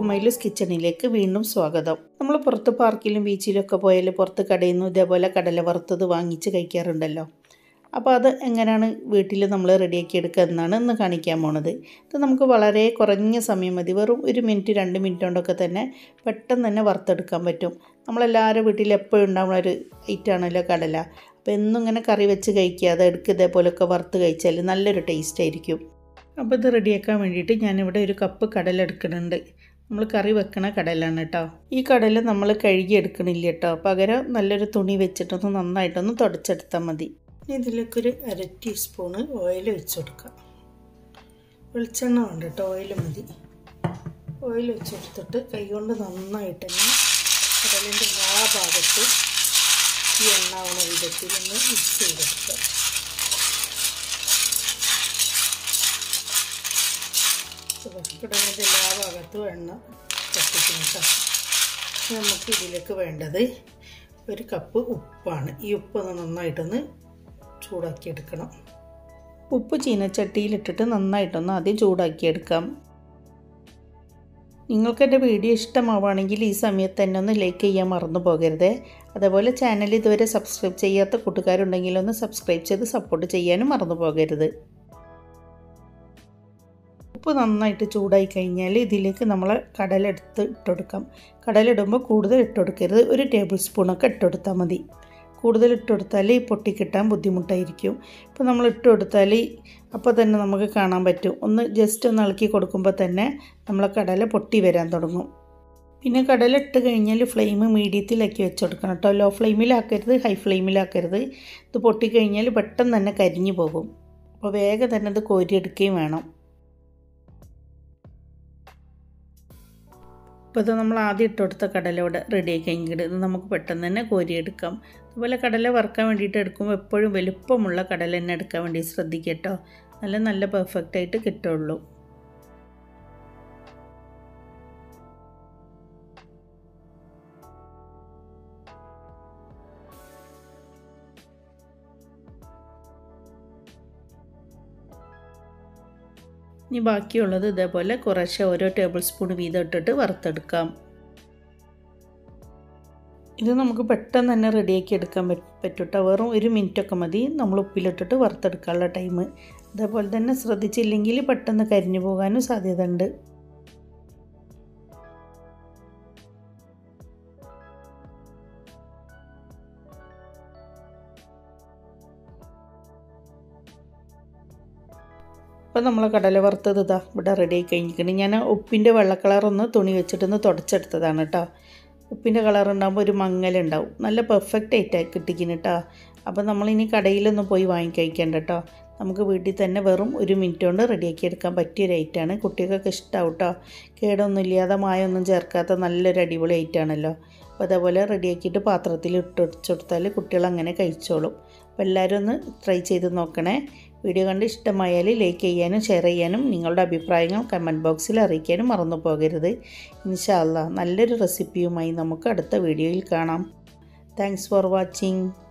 എല്ലാവർക്കും മൈലൂസ് കിച്ചണിലേക്ക് വീണ്ടും സ്വാഗതം. നമ്മൾ പുറത്ത് പാർക്കിലും ബീച്ചിലൊക്കെ പോയാൽ പുറത്ത് കടയിൽ നിന്ന് ഇതേപോലെ കടല വറുത്തത് വാങ്ങിച്ച് കഴിക്കാറുണ്ടല്ലോ. അപ്പോൾ അത് എങ്ങനെയാണ് വീട്ടിൽ നമ്മൾ റെഡിയാക്കി എടുക്കുക എന്നാണ് ഇന്ന് കാണിക്കാൻ പോണത്. ഇത് നമുക്ക് വളരെ കുറഞ്ഞ സമയം മതി, വെറും 1 മിനിറ്റ് 2 മിനിറ്റ് കൊണ്ടൊക്കെ തന്നെ പെട്ടെന്ന് തന്നെ വറുത്തെടുക്കാൻ പറ്റും. നമ്മളെല്ലാവരും വീട്ടിൽ എപ്പോഴും ഉണ്ടാകുന്ന ഒരു ഐറ്റമാണല്ലോ കടല. അപ്പോൾ എന്നും ഇങ്ങനെ കറി വെച്ച് കഴിക്കാതെ എടുക്കുക ഇതേപോലെയൊക്കെ വറുത്ത് കഴിച്ചാൽ നല്ലൊരു ടേസ്റ്റ് ആയിരിക്കും. അപ്പോൾ ഇത് റെഡിയാക്കാൻ വേണ്ടിയിട്ട് ഞാനിവിടെ 1 കപ്പ് കടല എടുക്കുന്നുണ്ട്. നമ്മൾ കറി വെക്കണ കടലാണ് കേട്ടോ. ഈ കടല നമ്മൾ കഴുകി എടുക്കണില്ല കേട്ടോ, പകരം നല്ലൊരു തുണി വെച്ചിട്ടൊന്ന് നന്നായിട്ടൊന്ന് തുടച്ചെടുത്താൽ മതി. ഇനി ഇതിലേക്കൊരു 1/2 ടീസ്പൂണ് ഓയിൽ വെച്ച് കൊടുക്കാം. വെളിച്ചെണ്ണ വേണ്ട കേട്ടോ, ഓയിൽ മതി. ഓയിൽ വെച്ചെടുത്തിട്ട് കൈകൊണ്ട് നന്നായിട്ട് തന്നെ കടലിൻ്റെ എല്ലാ ഭാഗത്തും ഈ എണ്ണാവുന്ന വിധത്തിൽ ഒന്ന് മിക്സ് ചെയ്തെടുക്കുക. കടലിൻ്റെ എല്ലാ ഭാഗത്തും എണ്ണ കത്തിക്കണം കേട്ടോ. നമുക്ക് ഇതിലേക്ക് വേണ്ടത് 1 കപ്പ് ഉപ്പാണ്. ഈ ഉപ്പ് നന്നായിട്ടൊന്ന് ചൂടാക്കിയെടുക്കണം. ഉപ്പ് ചീനച്ചട്ടിയിലിട്ടിട്ട് നന്നായിട്ടൊന്ന് ആദ്യം ചൂടാക്കിയെടുക്കാം. നിങ്ങൾക്ക് എൻ്റെ വീഡിയോ ഇഷ്ടമാവുകയാണെങ്കിൽ ഈ സമയത്ത് തന്നെ ഒന്ന് ലൈക്ക് ചെയ്യാൻ മറന്നു പോകരുത്. അതേപോലെ ചാനൽ ഇതുവരെ സബ്സ്ക്രൈബ് ചെയ്യാത്ത കൂട്ടുകാരുണ്ടെങ്കിൽ ഒന്ന് സബ്സ്ക്രൈബ് ചെയ്ത് സപ്പോർട്ട് ചെയ്യാനും മറന്നു പോകരുത്. ഉപ്പ് നന്നായിട്ട് ചൂടായി കഴിഞ്ഞാൽ ഇതിലേക്ക് നമ്മൾ കടല ഇട്ടുകൊടുക്കാം. കടലിടുമ്പോൾ കൂടുതൽ ഇട്ടുകൊടുക്കരുത്, 1 ടേബിൾ സ്പൂണൊക്കെ ഇട്ടുകൊടുത്താൽ മതി. കൂടുതൽ ഇട്ടുകൊടുത്താൽ പൊട്ടിക്കിട്ടാൻ ബുദ്ധിമുട്ടായിരിക്കും. ഇപ്പോൾ നമ്മൾ ഇട്ടുകൊടുത്താൽ അപ്പോൾ തന്നെ നമുക്ക് കാണാൻ പറ്റും, ഒന്ന് ജസ്റ്റ് ഒന്ന് ഇളക്കി കൊടുക്കുമ്പോൾ തന്നെ നമ്മളെ കടല പൊട്ടി വരാൻ തുടങ്ങും. പിന്നെ കടല ഇട്ട് കഴിഞ്ഞാൽ ഫ്ലെയിം മീഡിയത്തിലാക്കി വെച്ച് കൊടുക്കണം കേട്ടോ. ലോ ഫ്ലെയിമിലാക്കരുത്, ഹൈ ഫ്ലെയിമിലാക്കരുത്. ഇത് പൊട്ടിക്കഴിഞ്ഞാൽ പെട്ടെന്ന് തന്നെ കരിഞ്ഞു പോകും. അപ്പോൾ വേഗം തന്നെ ഇത് കോരിയെടുക്കുകയും വേണം. അപ്പോൾ ഇത് നമ്മൾ ആദ്യം ഇട്ട് കൊടുത്ത കടലോടെ റെഡി ആയി കഴിഞ്ഞിട്ട് ഇത് നമുക്ക് പെട്ടെന്ന് തന്നെ കോരിയെടുക്കാം. അതുപോലെ കടല വറുക്കാൻ വേണ്ടിയിട്ട് എടുക്കുമ്പോൾ എപ്പോഴും വലുപ്പമുള്ള കടല തന്നെ എടുക്കാൻ വേണ്ടി ശ്രദ്ധിക്കുക കേട്ടോ. നല്ല പെർഫെക്റ്റ് ആയിട്ട് കിട്ടുള്ളൂ. ഇനി ബാക്കിയുള്ളത് ഇതേപോലെ കുറേശ്ശെ ഓരോ ടേബിൾ സ്പൂൺ വീതം ഇട്ടിട്ട് വറുത്തെടുക്കാം. ഇത് നമുക്ക് പെട്ടെന്ന് തന്നെ റെഡിയാക്കി എടുക്കാൻ പറ്റൂട്ടോ. വെറും 1 മിനിറ്റൊക്കെ മതി നമ്മൾ ഉപ്പിലിട്ടിട്ട് വറുത്തെടുക്കാനുള്ള ടൈം. അതേപോലെ തന്നെ ശ്രദ്ധിച്ചില്ലെങ്കിൽ പെട്ടെന്ന് കരിഞ്ഞു പോകാനും സാധ്യത ഉണ്ട്. അപ്പോൾ നമ്മൾ കടല വറുത്തത് ഇതാ ഇവിടെ റെഡി ആയി കഴിഞ്ഞിരിക്കണം. ഞാൻ ഉപ്പിൻ്റെ വെള്ള കളറൊന്ന് തുണി വെച്ചിട്ടൊന്ന് തുടച്ചെടുത്തതാണ് കേട്ടോ. ഉപ്പിൻ്റെ കളർ ഉണ്ടാകുമ്പോൾ ഒരു മങ്ങലുണ്ടാവും. നല്ല പെർഫെക്റ്റ് ആയിട്ടാണ് കിട്ടിക്കുന്നു കേട്ടോ. അപ്പോൾ നമ്മളിനി കടയിലൊന്നും പോയി വാങ്ങിക്കഴിക്കേണ്ട കേട്ടോ. നമുക്ക് വീട്ടിൽ തന്നെ വെറും 1 മിനിറ്റ് കൊണ്ട് റെഡിയാക്കി എടുക്കാൻ പറ്റിയൊരു ഐറ്റമാണ്. കുട്ടികൾക്കൊക്കെ ഇഷ്ടമാവും കേട്ടോ. കേടൊന്നും ഇല്ലാതെ മായൊന്നും ചേർക്കാത്ത നല്ലൊരു അടിപൊളി ഐറ്റമാണല്ലോ. അപ്പോൾ അതേപോലെ റെഡിയാക്കിയിട്ട് പാത്രത്തിൽ ഇട്ട് കൊടുത്താൽ കുട്ടികൾ അങ്ങനെ കഴിച്ചോളും. അപ്പോൾ എല്ലാവരും ഒന്ന് ട്രൈ ചെയ്ത് നോക്കണേ. വീഡിയോ കണ്ട് ഇഷ്ടമായാൽ ലൈക്ക് ചെയ്യാനും ഷെയർ ചെയ്യാനും നിങ്ങളുടെ അഭിപ്രായങ്ങൾ കമൻറ്റ് ബോക്സിൽ അറിയിക്കാനും മറന്നു പോകരുത്. ഇൻഷാ അല്ലാഹ് നല്ലൊരു റെസിപ്പിയുമായി നമുക്ക് അടുത്ത വീഡിയോയിൽ കാണാം. Thanks for watching.